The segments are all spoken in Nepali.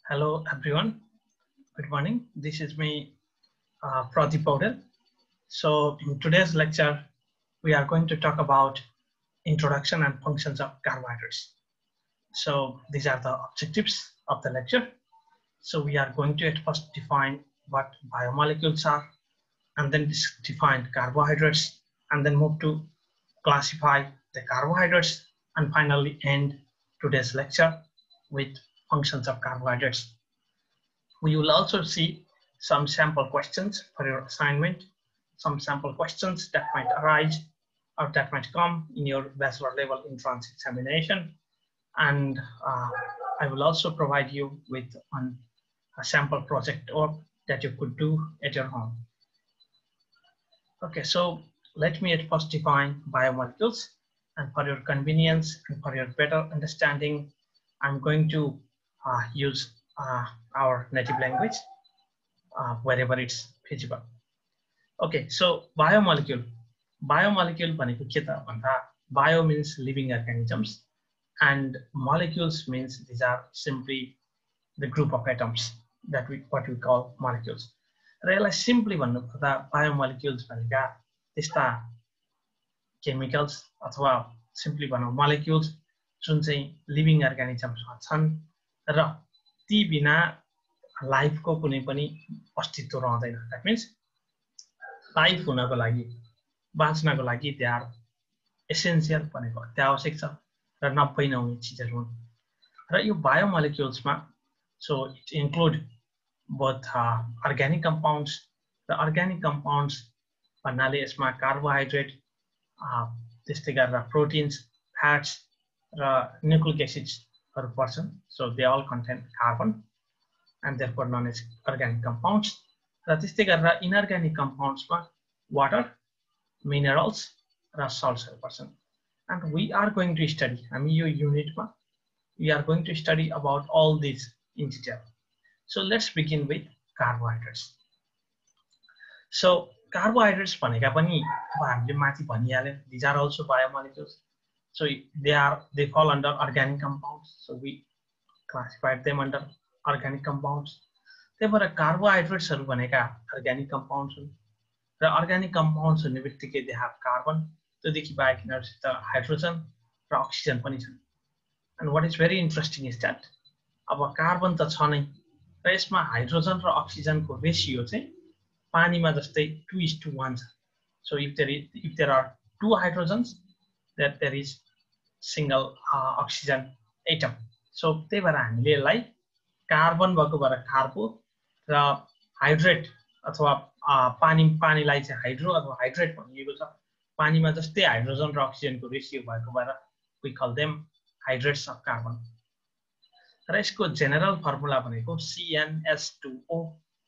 Hello everyone, good morning. This is me, Pradeep Paudel. So in today's lecture, we are going to talk about introduction and functions of carbohydrates. So these are the objectives of the lecture. So we are going to at first define what biomolecules are, and then define carbohydrates, and then move to classify the carbohydrates, and finally end today's lecture with functions of carbohydrates. We will also see some sample questions for your assignment, some sample questions that might arise or that might come in your bachelor level entrance examination. And I will also provide you with a sample project work that you could do at your home. Okay, so let me at first define biomolecules, and for your convenience and for your better understanding, I'm going to use our native language wherever it's feasible. Okay, so biomolecule भनेको के त भन्दा bio means living organisms and molecules means these are simply the group of atoms that what we call molecules. र यसलाई सिम्पली भन्नुपर्दा बायोमोलिक्युल्स भनेका त्यस्ता केमिकल्स अथवा सिम्पली भनौं मोलिक्युल्स जुन चाहिँ लिभिङ अर्गानिजम्समा छन् र ती बिना लाइफको कुनै पनि अस्तित्व रहँदैन. दैट मिन्स लाइफ हुनको लागि बाँच्नको लागि दे आर एसेन्शियल भनेको अत्यावश्यक छ र नभई नहुने चीजहरु हुन्. र यो बायोमोलिक्युल्समा so it include both organic compounds. The organic compounds भन्नाले यसमा कार्बोहाइड्रेट त्यस्तै गरेर प्रोटिन्स, फ्याट्स र न्यूक्लिक एसिड्सहरु पर्छन्. So they all contain carbon and therefore known as organic compounds. र त्यस्तै गरेर inorganic compounds मा water, minerals र saltsहरु पर्छन्. And we are going to study, हामी यो युनिटमा we are going to study about all these in detail. So let's begin with carbohydrates. So carbohydrates भनेका पनि अब हामीले माथि भनिहाले, these are also biomolecules. So they fall under organic compounds. So we classified them under organic compounds. त्यही carbohydrates हरु भनेका organic compounds हुन् र organic compounds हुने बित्तिकै they have carbon, त्योदेखि बाहेक यिनीहरुसित हाइड्रोजन र अक्सिजन पनि छन्. And what is very interesting is that अब कार्बन त छ नै र यसमा हाइड्रोजन र अक्सिजनको रेशियो चाहिँ पानीमा जस्तै 2:1 छ. So if there are two hydrogens, that there is single oxygen atom. So त्यही भएर हामीले यसलाई कार्बन भएको भएर कार्बो र हाइड्रेट अथवा पानीलाई चाहिँ हाइड्रो अथवा हाइड्रेट भनिएको छ. पानीमा जस्तै हाइड्रोजन र अक्सिजनको रेशियो भएको भएर we call them hydrates of carbon. र यसको general formula भनेको CnH2O.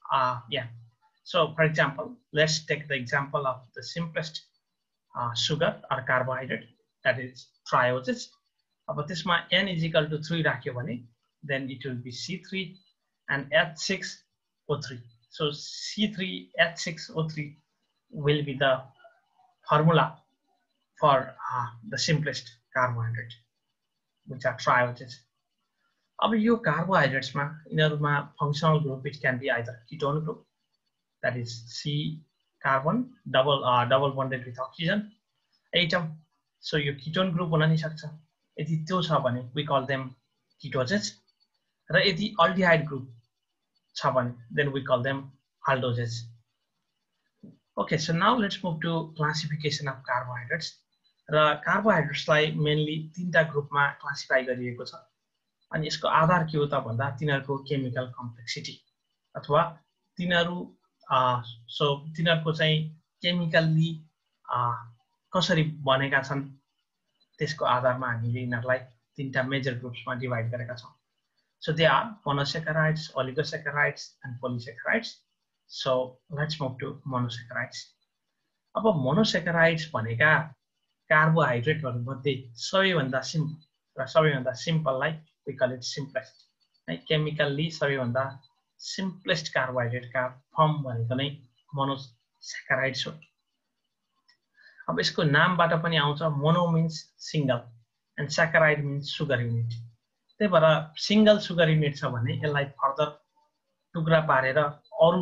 So for example, let's take the example of the simplest sugar or carbohydrate, that is trioses. अब त्यसमा n is equal to 3 राख्यो भने then it will be C3 and H6O3. So C3H6O3 will be the formula for the simplest carbohydrate, which are trioses. अब यो कार्बोहाइड्रेट्समा यिनीहरुमा functional group it can be either ketone group, that is C carbon double bonded with oxygen atom. So यो कीटोन ग्रुप हुन नि सक्छ. यदि त्यो छ भने we call them ketoses. र यदि अल्डिहाइड ग्रुप छ भने then we call them aldoses. Okay, so now let's move to classification of carbohydrates. र कार्बोहाइड्रेट्सलाई मेनली तीनटा ग्रुपमा क्लासिफाई गरिएको छ. अनि यसको आधार के हो त भन्दा तिनीहरुको केमिकल कम्प्लेक्सिटी अथवा तिनीहरुको चाहिँ केमिकली कसरी बनेका छन् त्यसको आधारमा हामीले यिनीहरुलाई तीनटा मेजर ग्रुप्समा डिवाइड गरेका छौं. So they are monosaccharides, oligosaccharides and polysaccharides. So let's move to monosaccharides. अब monosaccharides भनेका कार्बोहाइड्रेटहरु मध्ये सबैभन्दा सिम्पल र सबैभन्दा सिम्पललाई we call it simplest. Chemically सबैभन्दा simplest carbohydrate का फर्म भनेको नै monosaccharides हो. अब यसको नामबाट पनि आउँछ, mono means single and saccharide means sugar unit. त्यही भएर सिंगल सुगर युनिट छ भने यसलाई फर्दर टुक्रा पारेर अरु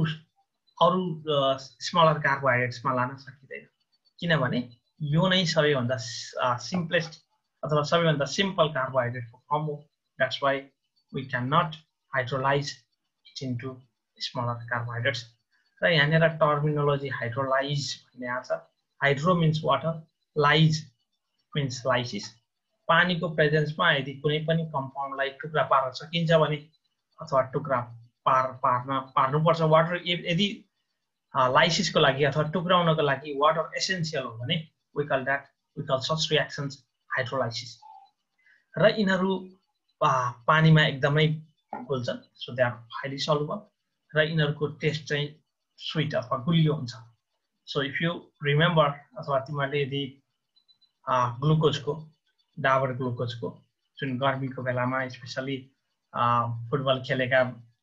स्मलर कार्बोहाइड्रेट्समा लान सकिदैन किनभने यो नै सबैभन्दा सिम्पलेस्ट अथवा सबैभन्दा सिम्पल कार्बोहाइड्रेटको फर्म हो that's why we can not hydrolyse it into smaller carbohydrates र यहाँनिर टर्मिनोलोजी हाइड्रोलाइज भन्ने आछ hydro means water lyse means lysis पानीको प्रेजेन्समा यदि कुनै पनि कम्पाउन्डलाई टुक्रा पार्न सकिन्छ भने अथवा टुक्रा पार्नुपर्छ वाटर यदि लाइसिसको लागि अथवा टुक्राउनको लागि वाटर एसेन्सियल हो भने we call such reactions hydrolysis र यिनीहरू पानीमा एकदमै घुल्छन् so they are highly soluble र यिनीहरूको टेस्ट चाहिँ स्वीट अथवा गुलियो हुन्छ so if you remember अथवा तिमीहरूले यदि ग्लुकोजको डाबर ग्लुकोजको जुन गर्मीको बेलामा स्पेशली फुटबल खेलेका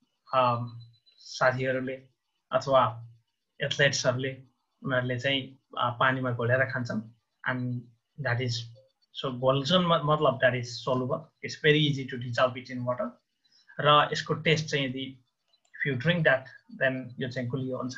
साथीहरूले अथवा एथलेट्सहरूले उनीहरूले चाहिँ पानीमा घोलेर खान्छन् and that is so घोल्छन् मतलब that is soluble it's very easy to dissolve it in water र यसको टेस्ट चाहिँ यदि if you drink that then यो चाहिँ गुलियो हुन्छ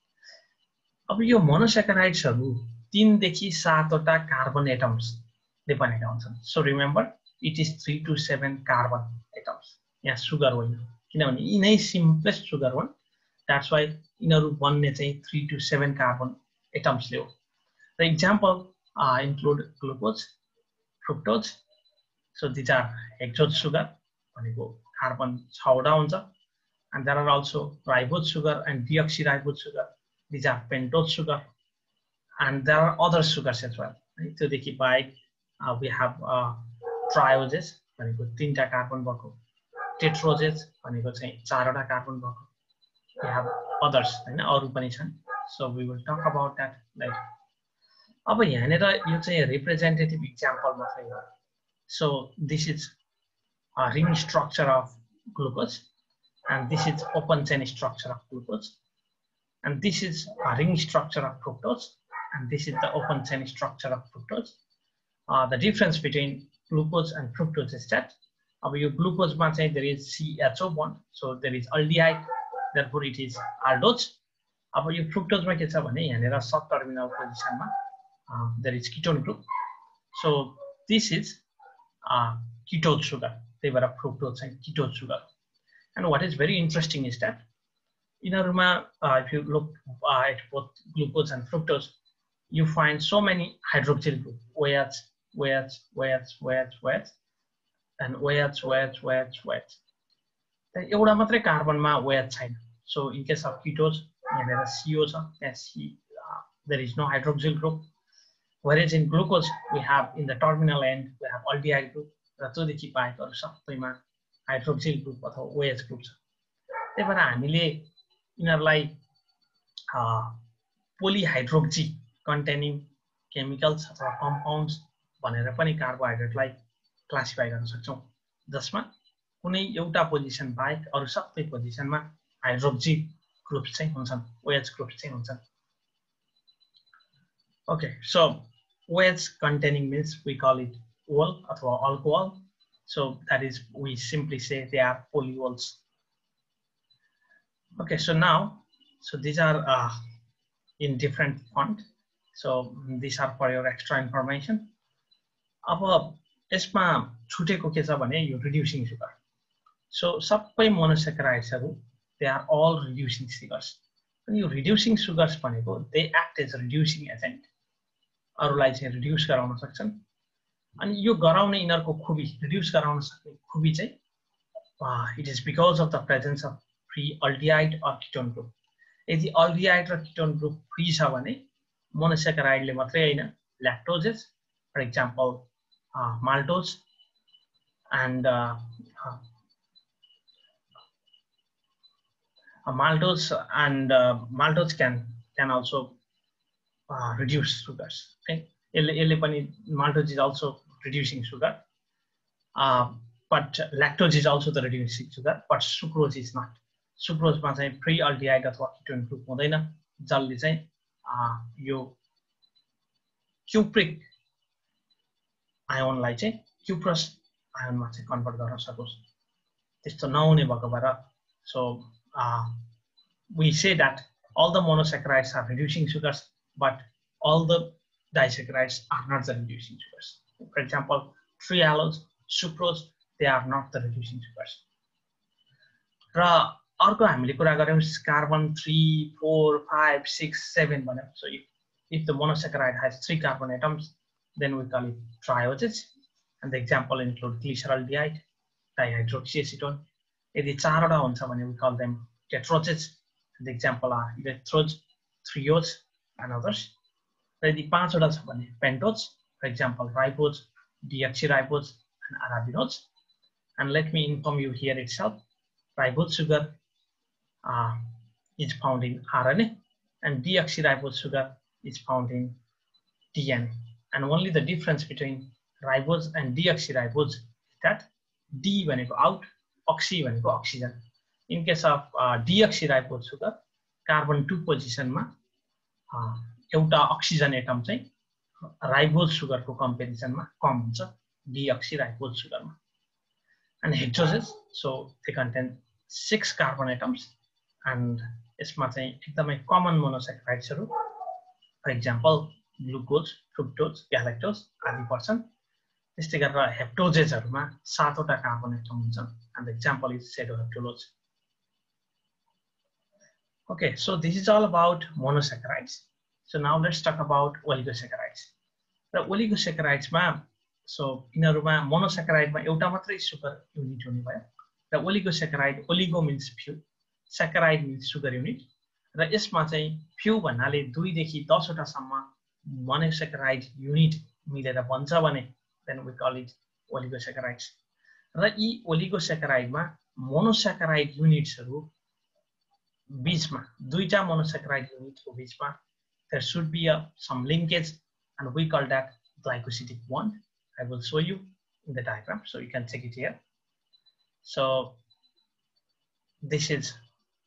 अब यो मोनोसेकेराइड्सहरू 3 देखि 7 वटा कार्बन एटम्सले बनेका हुन्छन् so remember it is 3 to 7 carbon atoms यहाँ सुगर होइन किनभने यिनै सिम्पलेस्ट सुगर हो that's why यिनीहरू बन्ने चाहिँ 3 to 7 कार्बन एटम्सले हो the example include glucose fructose so these are hexose sugar भनेको कार्बन 6 वटा हुन्छ and there are also ribose sugar and deoxyribose sugar these are pentose sugar and there are other sugars as well so देखि बाहेक we have trioses भनेको 3 टा कार्बन भएको tetroses भनेको चाहिँ 4 वटा कार्बन भएको we have others हैन अरु पनि छन् so we will talk about that later अब यहाँनेर यो चाहिँ रिप्रेजेन्टेटिभ एक्जाम्पल मात्रै हो so this is a ring structure of glucose and this is open chain structure of glucose and this is a ring structure of fructose and this is the open chain structure of fructose the difference between glucose and fructose is that अब यो glucose मा चाहिँ there is CHO bond so there is aldehyde therefore it is aldose अब यो fructose मा के छ भने यहाँनेर सब टर्मिनल पोजिसनमा there is ketone group so this is ketone sugar त्यही भएर fructose चाहिँ ketone sugar and what is very interesting is that यिनीहरुमा if you look at both glucose and fructose you find so many hydroxyl group OH and OH एउटा मात्रै कार्बनमा OH छैन so in case of ketose यहाँनेर CO छ त्यहाँ there is no hydroxyl group whereas in glucose we have in the terminal end we have aldehyde group र त्योदेखि बाहेकहरु सबैमा हाइड्रोक्सिल ग्रुप अथवा OH ग्रुप छ त्यही भएर हामीले यिनीहरुलाई पोलिहाइड्रोक्सी कन्टेनिङ केमिकल्स अथवा कम्पाउन्ड्स भनेर पनि कार्बोहाइड्रेटलाई क्लासिफाई गर्न सक्छौं जसमा कुनै एउटा पोजिसन बाहेक अरु सबै पोजिसनमा हाइड्रोक्सी ग्रुप्स चाहिँ हुन्छन् OH ग्रुप्स चाहिँ हुन्छन् okay so OH containing means we call it ol अथवा alcohol so that is we simply say they are polyols okay so now so these are in different font so these are for your extra information अब यसमा छुटेको के छ भने यो रिड्युसिङ सुगर so सबै मोनोसेकेराइड्सहरु they are all reducing sugars and यो reducing sugars भनेको they act as a reducing agent अरुलाई चाहिँ रिड्युस गराउन सक्छन् अनि यो गराउने यिनीहरुको खुबी रिड्युस गराउन सक्ने खुबी चाहिँ it is because of the presence of free aldehyde or ketone group यदि aldehyde र ketone group free छ भने मोनोसेकेराइडले मात्रै हैन lactoses for example maltose and maltose can also reduce sugars okay maltose is also reducing sugar but lactose is also the reducing sugar but sucrose is not sucrose ma चाहिँ free aldehyde अथवा ketone group हुँदैन जसले चाहिँ यो cupric ion लाई चाहिँ cuprous आयोनमा चाहिँ कन्भर्ट गर्न सकोस् त्यस्तो नहुने भएको भएर so we say that all the monosaccharides are reducing sugars, but all the disaccharides are not the reducing sugars. For example, trehalose, sucrose, they are not the reducing sugars. र अर्को हामीले कुरा गर्यौं carbon 3, 4, 5, 6, 7 भन्यौं. So if the monosaccharide has 3 carbon atoms, then we call it trioses. And the example include glyceraldehyde, dihydroxyacetone. यदि 4 वटा हुन्छ भने we call them tetroses. The example are dextrose, triose, and others. यदि 5 वटा छ भने pentose, for example ribose, deoxyribose, and arabinose. And let me inform you here itself, ribose sugar is found in RNA, and deoxyribose sugar is found in DNA. And only the difference between ribose and deoxyribose is that D भनेको out, oxy भनेको oxygen. In case of deoxyribose sugar, carbon 2 position मा एउटा oxygen atom चाहिँ ribose sugar को comparison मा कम हुन्छ deoxyribose sugar मा. And hexoses, so they contain 6 carbon atoms, and यसमा चाहिँ एकदमै common monosaccharides हरु, for example glucose, fructose, galactose आदि पर्छन्. त्यस्तै गरेर heptoses हरुमा 7 वटा कार्बन एटम हुन्छन्, and the example is pseudoheptulose. Okay, so this is all about monosaccharides. So now let's talk about oligosaccharides. The oligosaccharides मा so यिनहरुमा monosaccharide मा एउटा मात्रै सुगर युनिट हुने भयो. र oligosacharide, oligo means few, saccharide means sugar unit. र यसमा चाहिँ few भन्नाले 2 देखि 10 वटा सम्म monosaccharide unit मिलेर बन्छ भने then we call it oligosaccharides. र यी oligosacharide मा monosaccharide units हरु बीचमा दुईटा monosaccharide unit को बीचमा there should be some linkage, and we call that glycosidic bond. I will show you in the diagram, so you can check it here. So this is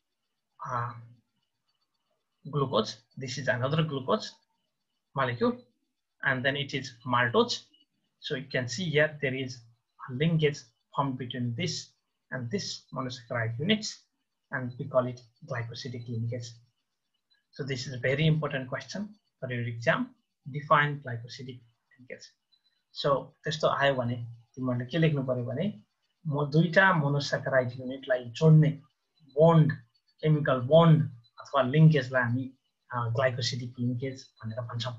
glucose, this is another glucose molecule, and then it is maltose. So you can see here there is a linkage formed between this and this monosaccharide units, and we call it glycosidic linkage. So this is a very important question for your exam. Define glycosidic linkage. So त्यस्तो आयो भने तिमीहरुले के लेख्नु पर्यो भने म दुईटा monosaccharide unit लाई जोड्ने bond, chemical bond अथवा linkage लाई हामी glycosidic linkage भनेर भन्छौं.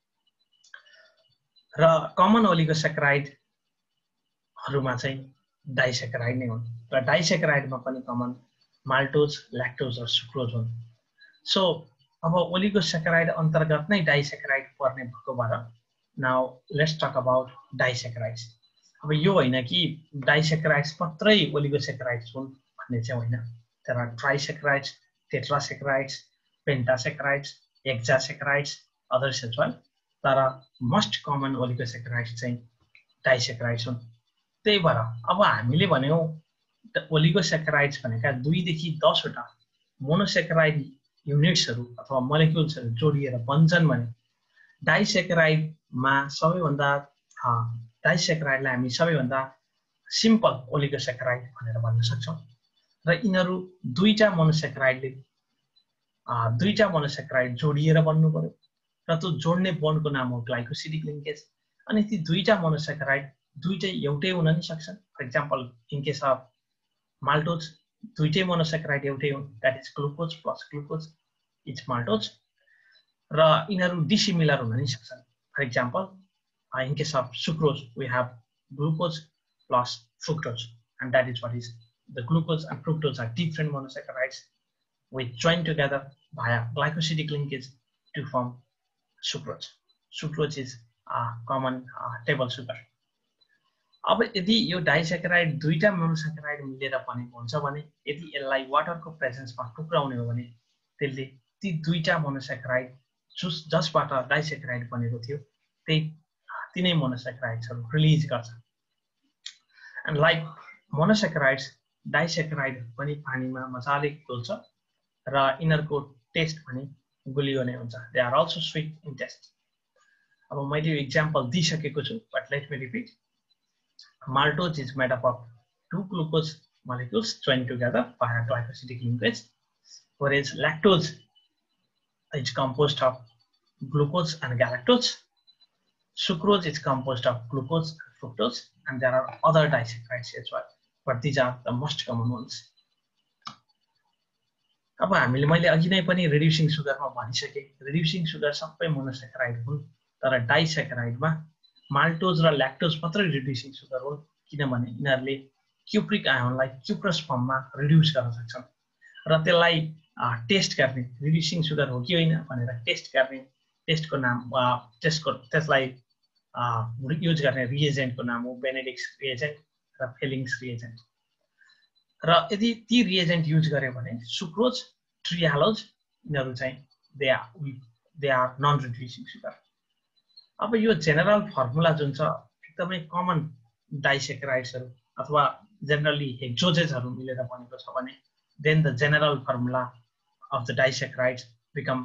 र common oligosacharide हरुमा चाहिँ disaccharide नै हुन्, र disaccharide मा पनि common maltose, lactose र sucrose हुन्. So अब oligosacharide अन्तर्गत नै disaccharide पर्ने भएको भएर now let's talk about disaccharides. अब यो हैन कि disaccharides मात्रै oligosaccharides हुन् भन्ने चाहिँ हैन. There are trisaccharides, tetrasaccharides, pentasaccharides, hexasaccharides, others as well. तर most common oligosaccharides चाहिँ disaccharides हुन्. त्यही भएर अब हामीले भन्यौ oligosaccharides भनेका 2 देखि 10 वटा monosaccharide units हरु अथवा molecules हरु जोडिएर बन्छन् भने disaccharide मा सबैभन्दा disaccharide लाई हामी सबैभन्दा simple oligosacharide भनेर भन्न सक्छौं. र यिनहरु दुईटा monosaccharide जोडिएर बन्नु पर्यो, र त्यो जोड्ने बन्डको नाम हो glycosidic linkage. अनि ती दुईटा monosaccharide दुईटै एउटै हुन नि सक्छन्. For example, in case of maltose, दुईटै monosaccharide एउटै हुन्, that is glucose plus glucose is maltose. र यिनहरु dissimilar हुन नि सक्छन्. For example, in case of sucrose, we have glucose plus fructose, and that is what is the glucose and fructose are different monosaccharides which join together via glycosidic linkage to form sucrose. Sucrose is a common table sugar. अब यदि यो disaccharide दुईटा monosaccharide मिलेर बनेको हुन्छ भने यदि यसलाई वाटरको प्रेजेन्समा टुक्राउने हो भने त्यसले ती दुईटा monosaccharide जसबाट disaccharide बनेको थियो तिनै monosaccharides हरु रिलिज गर्छ. And like monosaccharides, disaccharide पनि पानीमा मजाले घुल्छ र यिनहरुको टेस्ट पनि गुलियो नै हुन्छ. They are also sweet in taste. अब मैले यो एक्जाम्पल दिइसकेको छु, but let me repeat. Maltose is made up of 2 glucose molecules joined together via glycosidic linkage, whereas lactose is composed of glucose and galactose. Sucrose is composed of glucose and fructose, and there are other disaccharides as well, but these are the most common ones. अब हामीले मैले अघि नै पनि रिड्युसिङ सुगरमा भनिसके, रिड्युसिङ सुगर सबै मोनोसेक्राइड हुन्, तर डाइसेक्राइडमा माल्टोज र ल्याक्टोज मात्रै रिड्युसिङ सुगर हुन्, किनभने यिनीहरूले क्युप्रिक आयोनलाई क्युप्रस फर्ममा रिड्युस गर्न सक्छन् र त्यसलाई टेस्ट गर्ने रिड्युसिङ सुगर हो कि होइन भनेर टेस्ट गर्ने टेस्टको नाम त्यसलाई युज गर्ने रिएजेन्टको नाम हो बेनेडिक्स रिएजेन्ट र फेलिङ्स रिएजेन्ट। र यदि ती रिएजेन्ट युज गर्यो भने सुक्रोज ट्रिहालोज यिनीहरू चाहिँ they are non reducing sugar. अब यो जेनरल फर्मुला जुन छ एकदमै कमन डाइसेक्राइड्सहरू अथवा जेनरली हेक्सोजेजहरू मिलेर बनेको छ भने then the general formula of the disaccharides become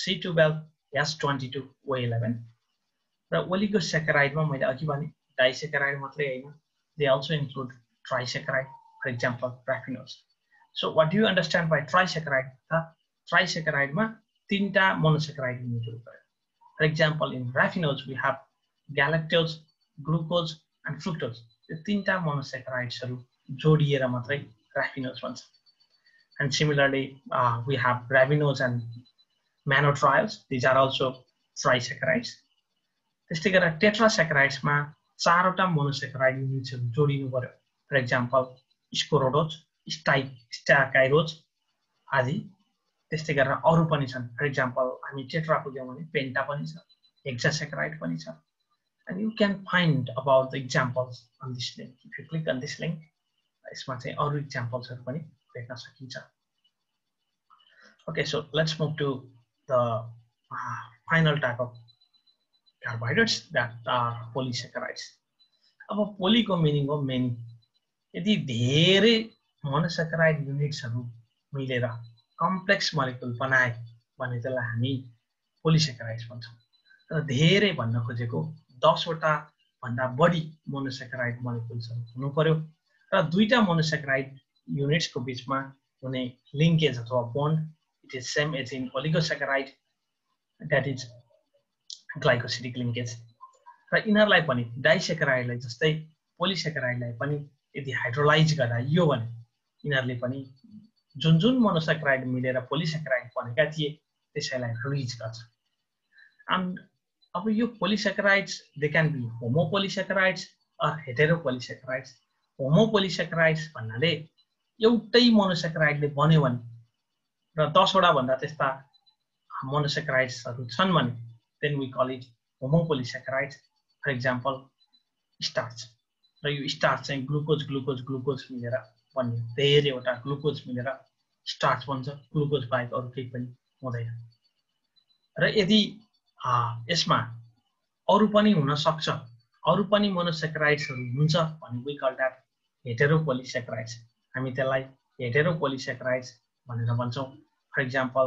C12H22O11 र ओलिगोसेक्राइडमा मैले अघि भने डाइसेक्राइड मात्रै हैन, they also include trisaccharide, for example raffinose. So what do you understand by trisaccharide? Trisaccharide ma tinta monosaccharide unitहरू भयो। For example in raffinose we have galactose, glucose and fructose. यो तीनटा monosaccharides जोडिएर मात्रै raffinose भन्छ। And similarly we have ravinose and mannose, these are also trisaccharides। त्यस्तै गरेर tetrasaccharides मा चारवटा monosaccharide unitsहरू जोडिनु पर्यो। For example स्कोरोडोज, स्टाकाइरोज आदि। त्यस्तै गरेर अरु पनि छन्। फर एक्जाम्पल हामी टेट्रा पुग्यौं भने पेन्टा पनि छ, हेक्सासेक्राइड पनि छ। And you can find about the examples on this link. If you click on this link, यसमा चाहिँ अरु एक्जाम्पल्सहरु पनि भेट्न सकिन्छ। Okay, so let's move to the final type of carbohydrates that are polysaccharides. अब पोली को मिनिङ हो मेनी। यदि धेरै मोनोसेक्राइड युनिट्सहरु मिलेर कम्प्लेक्स मोलिक्युल बनाए भने त्यसलाई हामी पोलिसेक्राइड्स भन्छौं। र धेरै भन्न खोजेको 10 वटा भन्दा बढी मोनोसेक्राइड मोलिक्युल्सहरु हुनु पर्यो र दुईटा मोनोसेक्राइड युनिट्सको बीचमा हुने लिंकेज अथवा bond it is same as in oligosaccharide, that is glycosidic linkage. र यिनीहरुलाई पनि डाइसेक्राइडलाई जस्तै पोलिसेक्राइडलाई पनि यदि हाइड्रोलाइज गराइयो भने यिनीहरुले पनि जुन जुन मोनोसेक्राइड मिलेर पोलिसेक्राइड बनेका थिए त्यसैलाई रिलिज गर्छ। एन्ड अब यो polysaccharides they can be homopolysaccharides or heteropolysaccharides. Homopolysaccharides भन्नाले एउटै मोनोसेक्राइडले बन्यो भने र 10 वटा भन्दा त्यस्ता मोनोसेक्राइड्सहरु छन् भने then we call it homopolysaccharides. For example starch, र यो स्टार्च चाहिँ ग्लुकोज ग्लुकोज ग्लुकोज मिलेर बन्ने, धेरैवटा ग्लुकोज मिलेर स्टार्च बन्छ, ग्लुकोज बाहेक अरु केही पनि हुँदैन। र यदि यसमा अरु पनि हुन सक्छ, अरु पनि मोनोसेक्राइड्सहरु हुन्छ भने वी कल दैट हेटेरोपोलिसेक्राइड्स। हामी त्यसलाई हेटेरोपोलिसेक्राइड्स भनेर भन्छौं। For example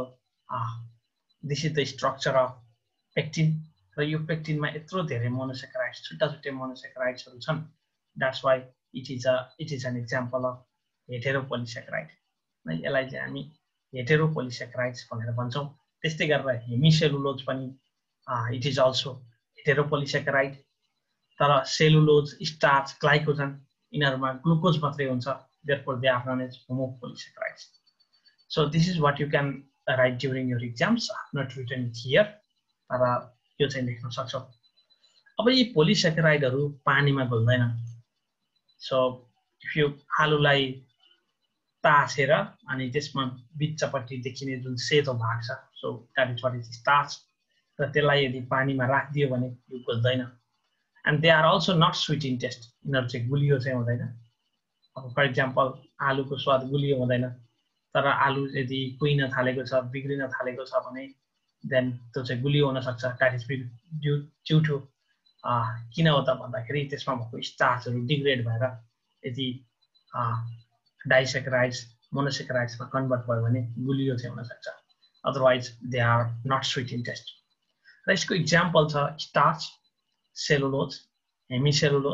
this is the structure of pectin, र यो पेक्टिनमा यत्रो धेरै मोनोसेक्राइड्स छुट्टा छुट्टै मोनोसेक्राइड्सहरु छन्। That's why it is an example of heteropolysaccharide। यसलाई चाहिँ हामी हेटेरोपोलिसेक्राइड्स भनेर भन्छौं। त्यस्तै गरेर हेमिसेलुलोज पनि इट इज अल्सो हेटेरोपोलिसेक्राइड। तर सेलुलोज, स्टार्च, ग्लाइकोजन यिनीहरुमा ग्लुकोज मात्रै हुन्छ, therefore they are known as homopolysaccharides। So this is what you can write during your exams। I have not written it here, तर यो चाहिँ लेख्न सक्छौ। अब यी पोलिसेक्राइडहरु पानीमा घुल्दैनन्। So if you आलुलाई ताछेर अनि त्यसमा बिचपट्टि देखिने जुन सेतो भाग छ, so that is what is starch, र त्यसलाई यदि पानीमा राखिदियो भने यो घुल्दैन। and they are also not sweet in taste। यिनीहरु चाहिँ गुलियो चाहिँ हुँदैन। अब फर एक्जाम्पल आलुको स्वाद गुलियो हुँदैन, तर आलु यदि कुइन थालेको छ, बिग्रिन थालेको छ भने देन त्यो चाहिँ गुलियो हुन सक्छ। that is due to किन हो त भन्दाखेरि त्यसमा भएको स्टार्चहरु डिग्रेड भएर यदि डाइसेक्राइड्स मोनोसेक्राइड्समा कन्भर्ट भयो भने गुलियो चाहिँ हुन सक्छ। Otherwise they are not sweet in taste. र यसको एक्जाम्पल छ starch, cellulose, hemicellulose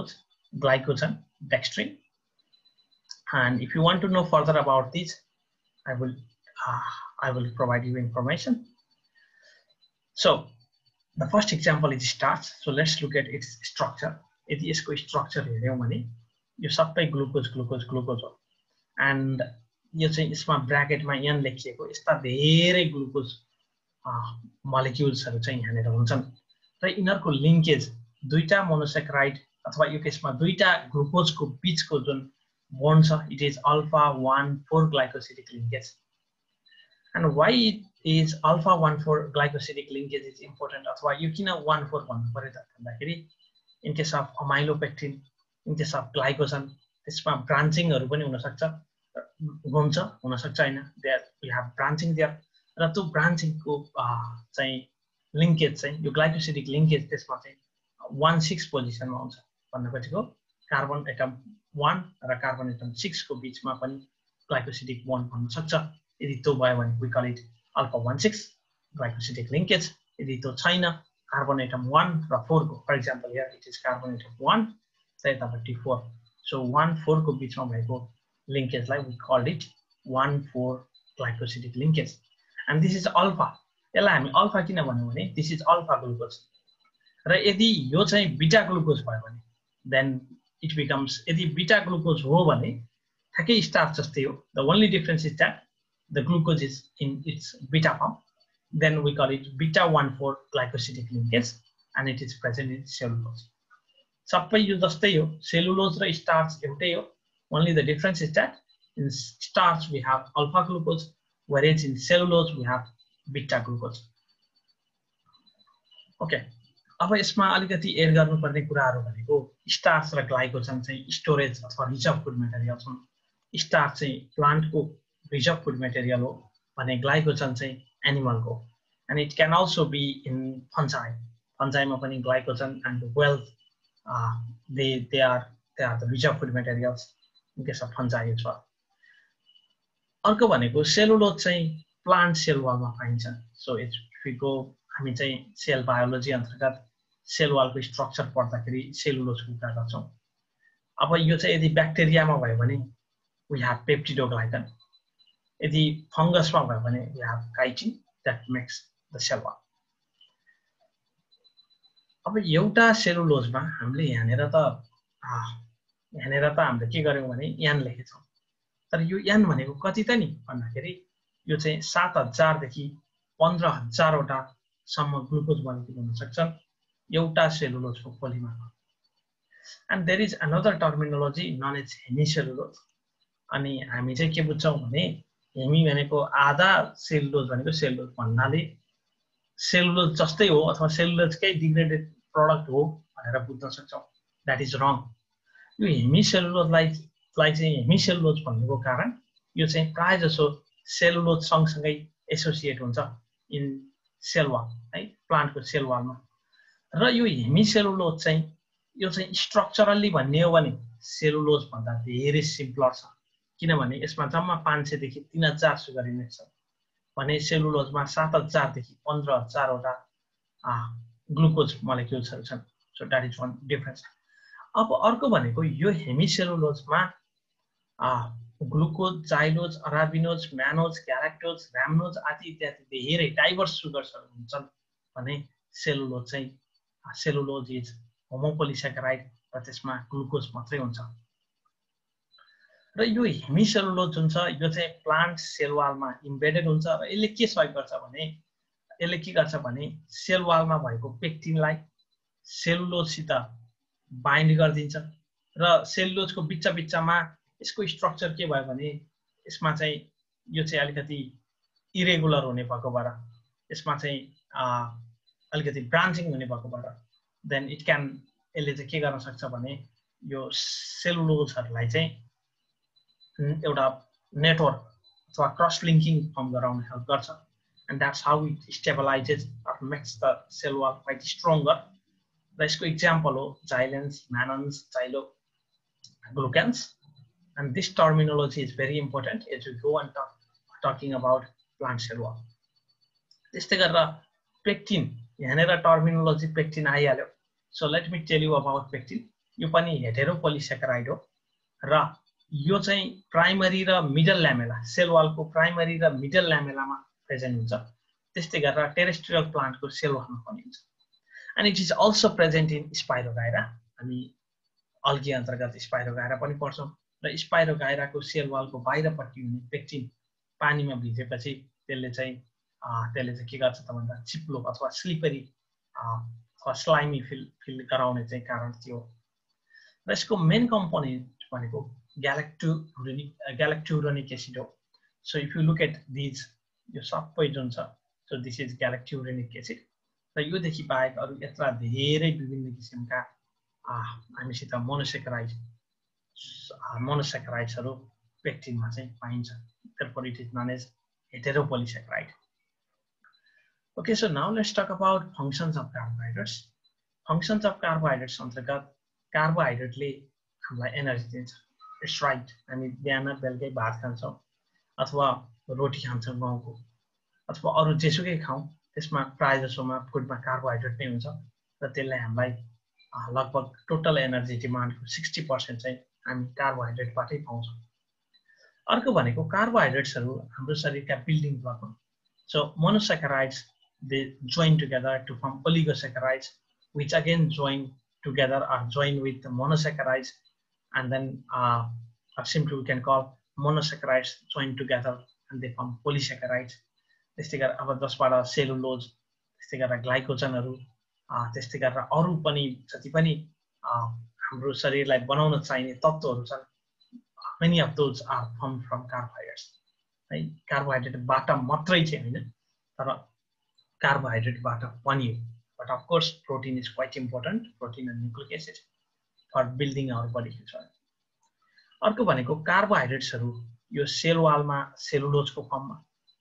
glycogen, dextrin. And if you want to know further about these, I will provide you information. So the first example is starch. So let's look at its structure. यदि यसको structure हेर्यौं भने यो सबै ग्लुकोज हो and यो चाहिँ यसमा ब्र्याकेटमा n लेखिएको यस्ता धेरै ग्लुकोज मोलिक्युल्सहरु चाहिँ यहाँनेर हुन्छन् र यिनीहरुको लिंकेज दुईटा मोनोसैकेराइड अथवा यो केसमा दुईटा ग्लुकोजको बीचको जुन bond छ it is alpha 1,4 glycosidic linkage. And why it is alpha 1,4 glycosidic linkage is important अथवा यो किन 1,4 भन्नु पर्यो त भन्दाखेरि in case of amylopectin, in case of glycogen, त्यसमा ब्रान्चिङहरु पनि हुन सक्छ हुन सक्छ हैन there we have branching there र त्यो ब्रान्चिङको चाहिँ लिंकेज चाहिँ यो ग्लाइकोसिडिक लिंकेज त्यसमा चाहिँ 1,6 पोजिसनमा हुन्छ भन्ने खोजेको कार्बन एटम 1 र कार्बन एटम 6 को बीचमा पनि ग्लाइकोसिडिक बन्ड हुन सक्छ यदि त्यो भयो भने we call it alpha 1,6 glycosidic linkage यदि त्यो छैन कार्बन एटम 1 र 4 को for example here it is carbon atom 1 र यतापट्टि 4 so 1,4 को बीचमा भएको लिंकेजलाई we called it 1,4 glycosidic linkage and this is alpha यसलाई हामी अल्फा किन भन्यौ भने this is alpha glucose र यदि यो चाहिँ बीटा ग्लुकोज भयो भने then it becomes यदि बीटा ग्लुकोज हो भने ठ्याक्कै स्टार्च जस्तै हो the only difference is that the glucose is in its beta form then we call it beta 1,4 glycosidic linkage and it is present in cellulose सबै यो जस्तै हो cellulose र starch एउटै हो only the difference is that in starch we have alpha glucose whereas in cellulose we have beta glucose okay अब यसमा अलिकति एड गर्नुपर्ने कुराहरु भनेको स्टार्च र ग्लाइकोजन चाहिँ स्टोरेज अथवा रिजर्भ फुड मटेरियल छन् स्टार्च चाहिँ प्लान्टको रिजर्भ फुड मटेरियल हो भने ग्लाइकोजन चाहिँ एनिमलको and it can also be in fungi मा पनि glycogen and wealth they are the reserve food materials in case of fungi as well अर्को भनेको सेलुलोज चाहिँ प्लान्ट सेल वालमा पाइन्छ so if we go हामी चाहिँ सेल बायोलोजी अन्तर्गत सेल वालको स्ट्रक्चर पढ्दाखेरि सेलुलोजको कुरा गर्छौं अब यो चाहिँ यदि ब्याक्टेरियामा भयो भने we have peptidoglycan यदि फंगसमा भयो भने we have chitin that makes the cell wall अब एउटा सेलुलोजमा हामीले यहाँनेर त हामीले के गर्यौं भने n लेखेछौं तर यो n भनेको कति त नि भन्दाखेरि यो चाहिँ 7,000 देखि 15,000 वटा सम्म ग्लुकोज मोलिक्युल हुन सक्छन् एउटा सेलुलोजको पोलिमरमा and there is another terminology known as hemicellulose अनि हामी चाहिँ के बुझ्छौं भने हेमी भनेको आधा सेलुलोज भनेको सेलुलोज भन्नाले सेलुलोज जस्तै हो अथवा सेलुलोजकै डिग्रेडेड प्रोडक्ट हो भनेर बुझ्न सक्छौं that is wrong यो हेमिसेलुलोजलाई चाहिँ हेमिसेलुलोज भन्नुको कारण यो चाहिँ प्राय जसो सेलुलोज सँगसँगै एसोसिएट हुन्छ इन सेल वाल है प्लान्टको सेल वालमा र यो हेमिसेलुलोज चाहिँ यो चाहिँ स्ट्रक्चरली भन्ने हो भने सेलुलोज भन्दा धेरै सिम्पलर छ किनभने यसमा जम्मा 500 देखि 3000 सुगर युनिट छ भने सेलुलोजमा 7000 देखि 15000 वटा ग्लुकोज मोलिक्युल्सहरु छन् so that is one difference अब अर्को भनेको यो हेमिसेलुलोजमा ग्लुकोज जाइलोज अराबिनोज म्यानोज ग्यालेक्टोज र्यामनोज आदि इत्यादि धेरै डाइभर्स सुगर्सहरु हुन्छन् भने सेलुलोज चाहिँ सेलुलोज इज होमोपोलिसेकेराइड र त्यसमा ग्लुकोज मात्रै हुन्छ र यो हेमिसेलुलोज जुन छ यो चाहिँ प्लान्ट सेल वालमा इम्बेडेड हुन्छ र यसले के सहयोग गर्छ भने सेल वालमा भएको पेक्टिनलाई सेलुलोजसित बाइन्ड गरिदिन्छ र सेलुलोजको बिचमा यसको स्ट्रक्चर के भयो भने यसमा चाहिँ यो चाहिँ अलिकति इरेगुलर हुने भएको भएर यसमा चाहिँ अलिकति ब्रान्चिङ हुने भएको भएर देन इट क्यान यसले चाहिँ के गर्न सक्छ भने यो सेलुलोजहरुलाई चाहिँ एउटा नेटवर्क अथवा क्रस लिंकिङ फर्म गराउन हेल्प गर्छ and that's how it stabilizes or makes the cell wall quite stronger र यसको एक्जाम्पल हो जाइलेन्स म्यानन्स जाइलोग्लुकान्स and this terminology is very important as we go and talking about plant cell wall त्यस्तै गरेर पेक्टिन यहाँनेर टर्मिनोलोजी पेक्टिन आइहाल्यो so let me tell you about pectin यो पनि हेटेरोपोलिसेकेराइड हो र यो चाहिँ प्राइमरी र मिडल ल्यामेला सेल वालको प्राइमरी र मिडल ल्यामेलामा प्रेजेन्ट हुन्छ त्यस्तै गरेर टेरेस्ट्रियल प्लान्टको सेल वालमा पनि हुन्छ and it is also present in Spirogyra हामी अल्गी अन्तर्गत स्पाइरोगाइरा पनि पढ्छौँ र स्पाइरोगाइराको सेल वालको बाहिरपट्टि हुने पेक्टिन पानीमा भिजेपछि त्यसले चाहिँ के गर्छ त भन्दा चिप्लो अथवा स्लिपरी अथवा स्लाइमी फिल गराउने चाहिँ कारण थियो र यसको मेन कम्पोनेन्ट भनेको ग्यालेक्टुरोनिक एसिड हो so if you look at these यो सबै जुन छ so this is galacturonic acid र योदेखि बाहेक अरू यत्रा धेरै विभिन्न किसिमका हामीसित मोनोसेकेराइड्सहरू पेक्टिनमा चाहिँ पाइन्छ therefore it is known as heteropolysaccharide. Okay, so now let's talk about functions of carbohydrates. Functions of carbohydrates अन्तर्गत कार्बोहाइड्रेटले हामीलाई एनर्जी दिन्छ. It's right. हामी बिहान बेलुकै भात खान्छौँ अथवा रोटी खान्छौँ गहुँको अथवा अरू जेसुकै खाउँ त्यसमा प्राय जसोमा फुडमा कार्बोहाइड्रेट नै हुन्छ र त्यसले हामीलाई लगभग टोटल एनर्जी डिमान्डको 60% चाहिँ हामी कार्बोहाइड्रेटबाटै पाउँछौँ. अर्को भनेको कार्बोहाइड्रेट्सहरू हाम्रो शरीरका बिल्डिङ ब्लक हुन्. So monosaccharides they join together to form oligosaccharides which again join together or join with the monosaccharides and then or simply we can call monosaccharides join together and they form polysaccharides. त्यस्तै गरेर अब जसबाट सेलुलोज त्यस्तै गरेर ग्लाइकोजनहरू त्यस्तै गरेर अरू पनि जति पनि हाम्रो शरीरलाई बनाउन चाहिने तत्त्वहरू छन् many of those are formed from carbohydrates. है कार्बोहाइड्रेटबाट मात्रै चाहिँ हैन तर कार्बोहाइड्रेटबाट पनि हो. But of course protein is quite important, protein and nucleic acid for building our body. अर्को भनेको कार्बोहाइड्रेट्सहरू यो सेल वालमा सेलुलोजको फर्ममा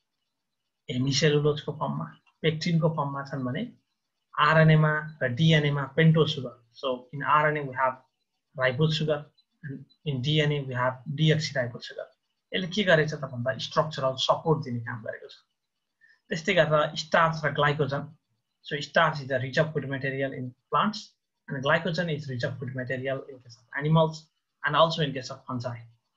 हेमिसेलुलोजको फर्ममा पेक्टिनको फर्ममा छन् भने आरएनए मा र डीएनए मा pentose sugar. So in RNA we have ribose sugar and in DNA we have deoxyribose sugar. यसले के गरेछ त भन्दा स्ट्रक्चरल सपोर्ट दिने काम गरेको छ. त्यस्तै गरेर स्टार्च र glycogen. So starch is a rich of food material in plants and glycogen is rich of food material in case of animals and also in case of fungi.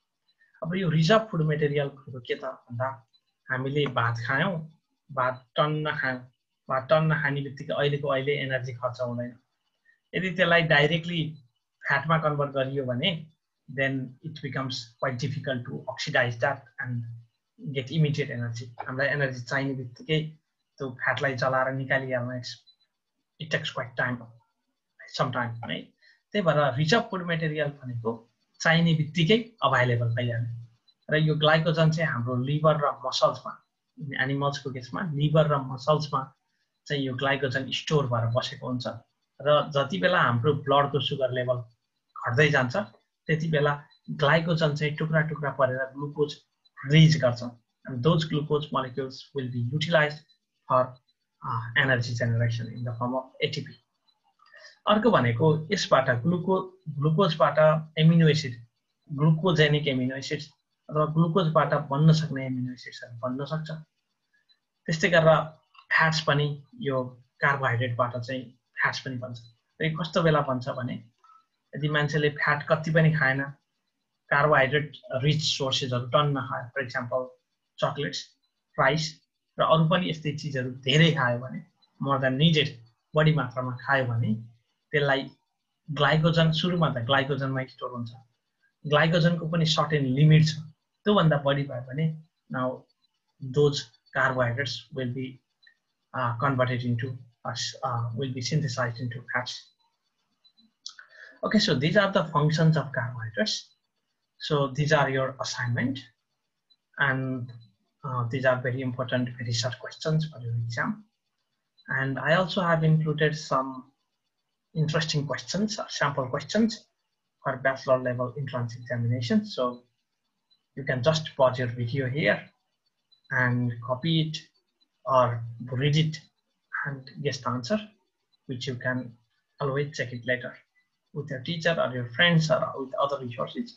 अब यो rich of food material को के त भन्दा हामीले भात खायौं भात टन्न खायौं भात टन्न खानेबित्तिकै अहिले एनर्जी खर्च हुँदैन. यदि त्यसलाई डाइरेक्टली फ्याटमा कन्भर्ट गरियो भने then it becomes quite difficult to oxidize that and get immediate energy. हामीलाई एनर्जी चाहिने बित्तिकै तो फ्याटलाई जलाएर निकालिहाल्न it takes quite time, some time, right? त्यही भएर रिच अफ फुड मेटेरियल भनेको चाहिने बित्तिकै अभाइलेबल भइहाल्ने र यो ग्लाइकोजन चाहिँ हाम्रो लिभर र मसल्समा एनिमल्सको केसमा लिभर र मसल्समा चाहिँ यो ग्लाइकोजन स्टोर भएर बसेको हुन्छ र जति बेला हाम्रो ब्लडको सुगर लेभल घट्दै जान्छ त्यति बेला ग्लाइकोजन चाहिँ टुक्रा टुक्रा परेर ग्लुकोज रिलिज गर्छ and those glucose molecules will be utilized for energy generation in the form of ATP. अर्को भनेको यसबाट ग्लुकोजबाट amino acid glucogenic amino acids अथवा ग्लुकोजबाट बन्न सक्ने एमिनो एसिड्सहरू बन्न सक्छ. त्यस्तै गरेर फ्याट्स पनि यो कार्बोहाइड्रेटबाट चाहिँ फ्याट्स पनि बन्छ. र यो कस्तो बेला बन्छ भने यदि मान्छेले फ्याट कति पनि खाएन कार्बोहाइड्रेट रिच सोर्सेसहरू टन्न खायो फर एक्जाम्पल चकलेट्स राइस र अरू पनि यस्तै चीजहरू धेरै खायो भने मोर देन निडेड बढी मात्रामा खायो भने त्यसलाई ग्लाइकोजन सुरुमा त ग्लाइकोजनमा स्टोर हुन्छ ग्लाइकोजनको पनि सर्टेन लिमिट छ त्यो भन्दा बढी भयो भने now those carbohydrates will be converted into will be synthesized into fats. Okay, so these are the functions of carbohydrates. So these are your assignment and these are very important research questions for your exam. And I also have included some interesting questions, sample questions for bachelor level entrance examination. So you can just pause your video here and copy it or read it and guess the answer, which you can always check it later with your teacher or your friends or with other resources.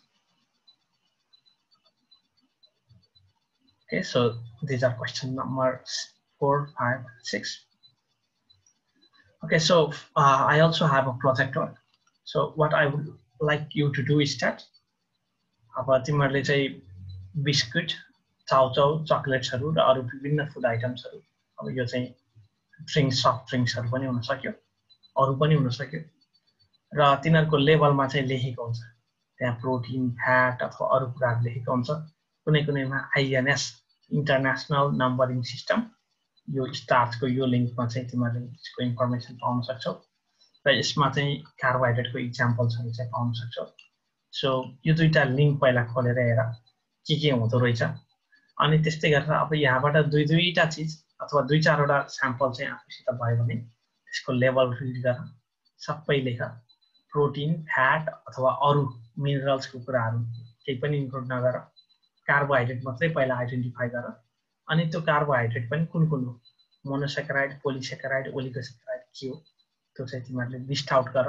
Okay, so these are question number 4, 5, 6. Okay, so I also have a project work. So what I would like you to do is that अब तिमीहरूले चाहिँ बिस्कुट चाउचाउ चकलेट्सहरू र अरू विभिन्न फुड आइटम्सहरू अब यो चाहिँ ड्रिङ्क्स सफ्ट ड्रिङ्क्सहरू पनि हुन सक्यो अरू पनि हुन सक्यो र तिनीहरूको लेबलमा चाहिँ लेखेको हुन्छ त्यहाँ प्रोटिन फ्याट अथवा अरू कुराहरू लेखेको हुन्छ कुनै कुनैमा आइएनएस इन्टरनेसनल नम्बरिङ सिस्टम यो स्टार्चको यो लिङ्कमा चाहिँ तिमीहरूले यसको इन्फर्मेसन पाउन सक्छौ र यसमा चाहिँ कार्बोहाइड्रेटको इक्जाम्पल्सहरू चाहिँ पाउन सक्छौ सो यो दुईटा लिङ्क पहिला खोलेर हेर के हुँदो रहेछ अनि त्यस्तै गरेर अब यहाँबाट दुईटा चिज अथवा दुई चारवटा स्याम्पल चाहिँ आफूसित भयो भने त्यसको लेभल रिड गर सबै लेख प्रोटिन फ्याट अथवा अरू मिनरल्सको कुराहरू केही पनि इन्क्लुड नगर कार्बोहाइड्रेट मात्रै पहिला आइडेन्टिफाई गर अनि त्यो कार्बोहाइड्रेट पनि कुन कुन हो मोनोसेकेराइड पोलिसेकेराइड ओलिगोसेकेराइड के हो त्यो चाहिँ तिमीहरूले लिस्ट आउट गर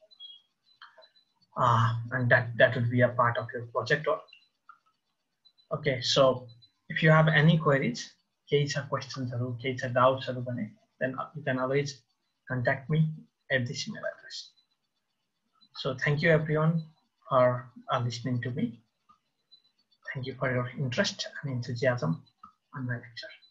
and that would be a part of your project. Okay, so if you have any queries, questions or doubts, then you can always contact me at this email address. So thank you everyone for listening to me. Thank you for your interest and enthusiasm on my lecture.